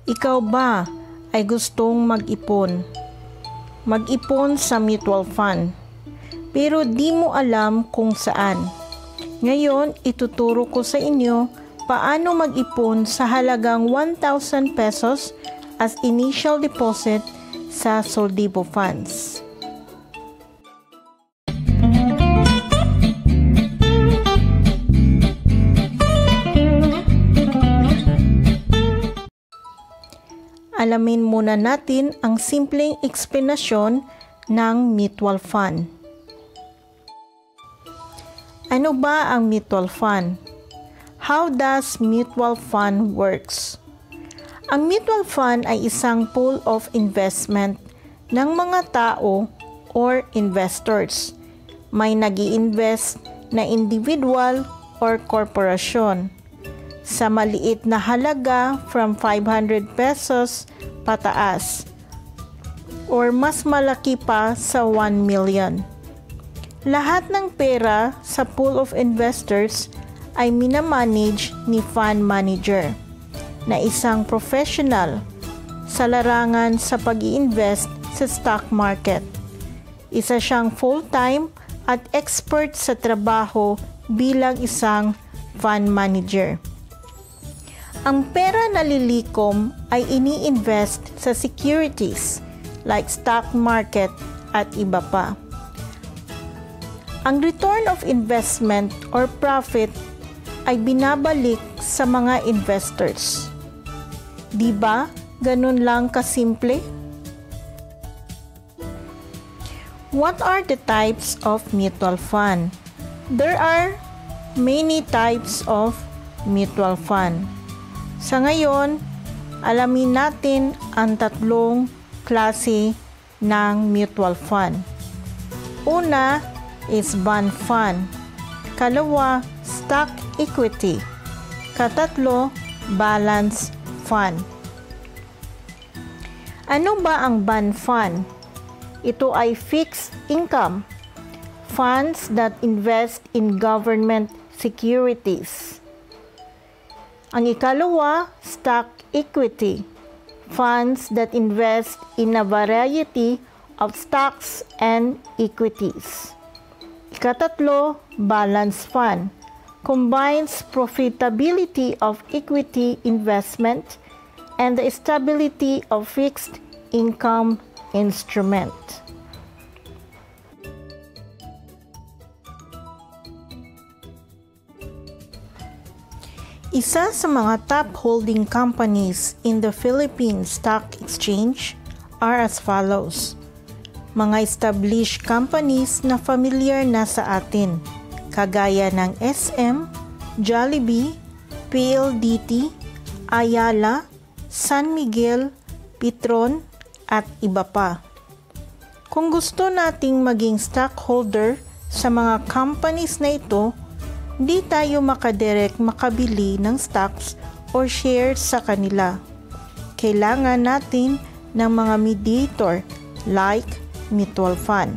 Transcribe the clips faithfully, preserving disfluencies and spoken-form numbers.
Ikaw ba ay gustong mag-ipon? Mag-ipon sa mutual fund, pero di mo alam kung saan. Ngayon, ituturo ko sa inyo paano mag-ipon sa halagang one thousand pesos as initial deposit sa Soldivo Funds. Alamin muna natin ang simpleng eksplanasyon ng mutual fund. Ano ba ang mutual fund? How does mutual fund works? Ang mutual fund ay isang pool of investment ng mga tao or investors. May nag-i-invest na individual or korporasyon sa maliit na halaga from five hundred pesos pataas or mas malaki pa sa one million. Lahat ng pera sa pool of investors ay minamanage ni fund manager na isang professional sa larangan sa pag-i-invest sa stock market. Isa siyang full-time at expert sa trabaho bilang isang fund manager. Ang pera na lilikom ay ini-invest sa securities like stock market at iba pa. Ang return of investment or profit ay binabalik sa mga investors. Di ba? Ganun lang kasimple? What are the types of mutual fund? There are many types of mutual fund. Sa ngayon, alamin natin ang tatlong klase ng mutual fund. Una is bond fund. Kalawa, stock equity. Katatlo, balance fund. Ano ba ang bond fund? Ito ay fixed income funds that invest in government securities. Ang ikalawa, stock equity funds that invest in a variety of stocks and equities. Ikatatlo, balance fund combines profitability of equity investment and the stability of fixed income instrument. Isa sa mga top holding companies in the Philippine Stock Exchange are as follows. Mga established companies na familiar na sa atin, kagaya ng S M, Jollibee, P L D T, Ayala, San Miguel, Petron, at iba pa. Kung gusto nating maging stockholder sa mga companies na ito, di tayo makadirect makabili ng stocks or shares sa kanila. Kailangan natin ng mga mediator like mutual fund.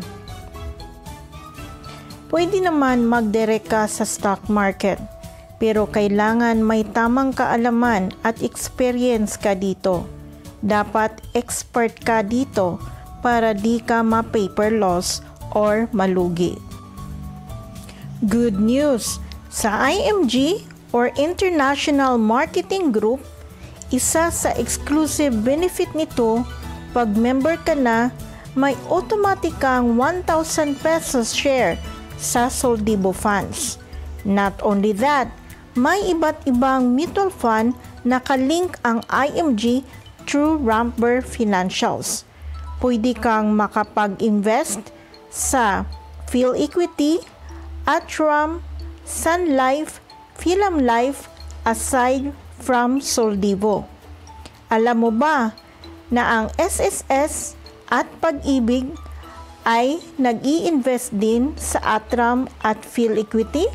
Pwede naman mag-direct ka sa stock market, pero kailangan may tamang kaalaman at experience ka dito. Dapat expert ka dito para di ka ma-paper loss or malugi. Good news! Sa I M G or International Marketing Group, isa sa exclusive benefit nito, pag member ka na, may automatic kang one thousand pesos share sa Soldivo Funds. Not only that, may iba't ibang mutual fund na kalink ang I M G through Ramper Financials. Pwede kang makapag-invest sa PhilEquity, Atram, Sun Life, Philam Life aside from Soldivo. Alam mo ba na ang S S S at Pag-ibig ay nag-i-invest din sa Atram at PhilEquity?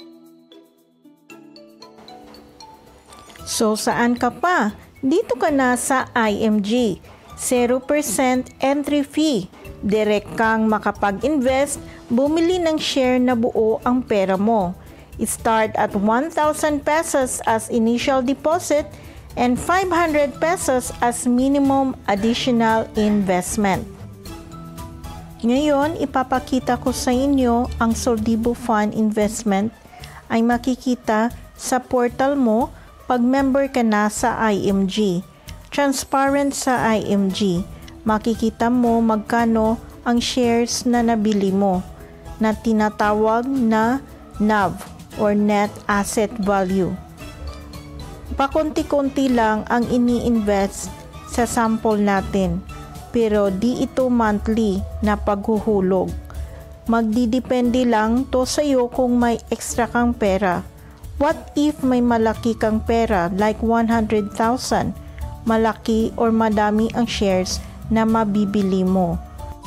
So saan ka pa? Dito ka na sa I M G. zero percent entry fee. Direct kang makapag-invest, bumili ng share na buo ang pera mo. Start at one thousand pesos as initial deposit, and five hundred pesos as minimum additional investment. Ngayon, ipapakita ko sa inyo ang Soldibo Fund Investment ay makikita sa portal mo pag member ka na sa I M G. Transparent sa I M G. Makikita mo magkano ang shares na nabili mo na tinatawag na N A V or Net Asset Value. Pakunti-kunti lang ang ini-invest sa sample natin, pero di ito monthly na paghuhulog. Magdidepende lang to sa iyo kung may extra kang pera. What if may malaki kang pera like one hundred thousand? Malaki or madami ang shares na mabibili mo.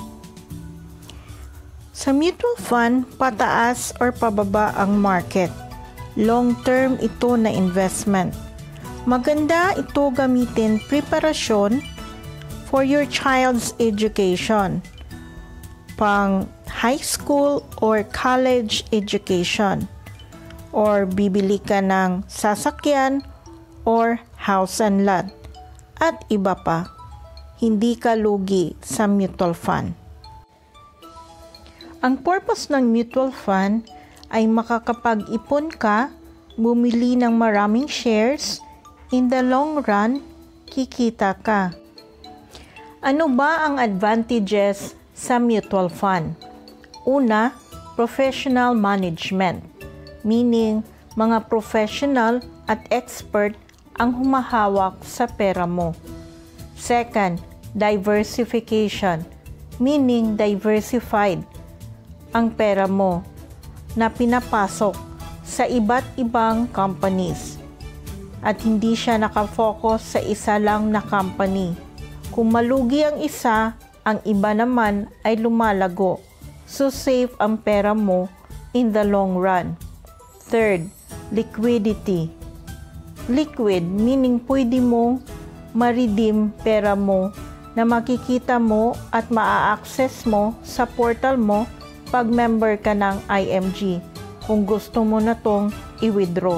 Sa mutual fund, pataas or pababa ang market. Long-term ito na investment. Maganda ito gamitin preparasyon for your child's education, pang high school or college education, or bibili ka ng sasakyan or house and lot, at iba pa. Hindi ka lugi sa mutual fund. Ang purpose ng mutual fund ay makakapag-ipon ka, bumili ng maraming shares, in the long run, kikita ka. Ano ba ang advantages sa mutual fund? Una, professional management, meaning mga professional at expert ang humahawak sa pera mo. Second, diversification, meaning diversified ang pera mo na pinapasok sa iba't ibang companies at hindi siya nakafocus sa isa lang na company. Kung malugi ang isa, ang iba naman ay lumalago. So safe ang pera mo in the long run. Third, liquidity. Liquid meaning pwede mo ma-redeem pera mo na makikita mo at maa-access mo sa portal mo pag member ka ng I M G kung gusto mo na tong i-withdraw.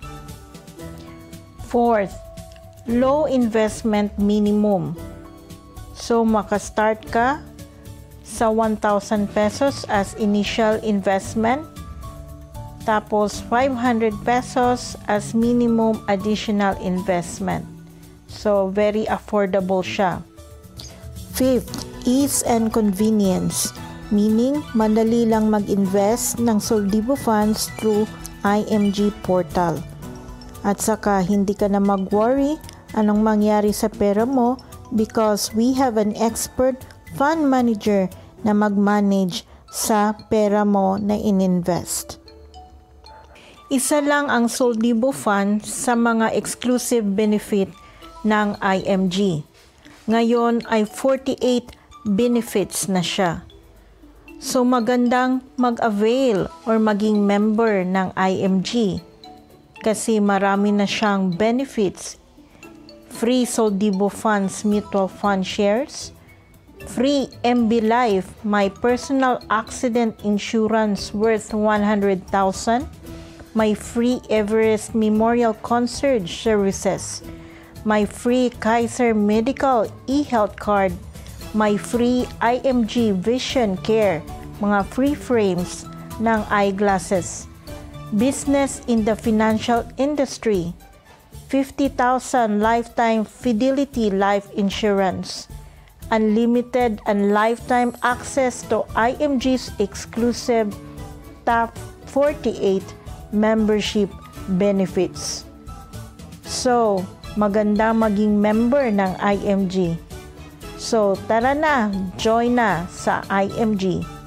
Fourth, low investment minimum. So makastart ka sa one thousand pesos as initial investment, tapos five hundred pesos as minimum additional investment. So very affordable siya. Fifth, ease and convenience. Meaning, madali lang mag-invest ng Soldibo funds through I M G portal. At saka, hindi ka na mag-worry anong mangyari sa pera mo because we have an expert fund manager na mag-manage sa pera mo na in-invest. Isa lang ang Soldibo fund sa mga exclusive benefit ng I M G. Ngayon ay forty-eight benefits na siya. So magandang mag-avail or maging member ng I M G kasi marami na siyang benefits. Free Soldibo Funds Mutual Fund Shares, free M B Life, my personal accident insurance worth one hundred thousand, my free Everest Memorial Concierge Services, my free Kaiser Medical e-health card, my free I M G Vision Care, mga free frames ng eyeglasses, business in the financial industry, fifty thousand lifetime Fidelity Life Insurance, unlimited and lifetime access to I M G's exclusive top forty-eight membership benefits. So, maganda maging member ng I M G. So, tara na, join na sa I M G.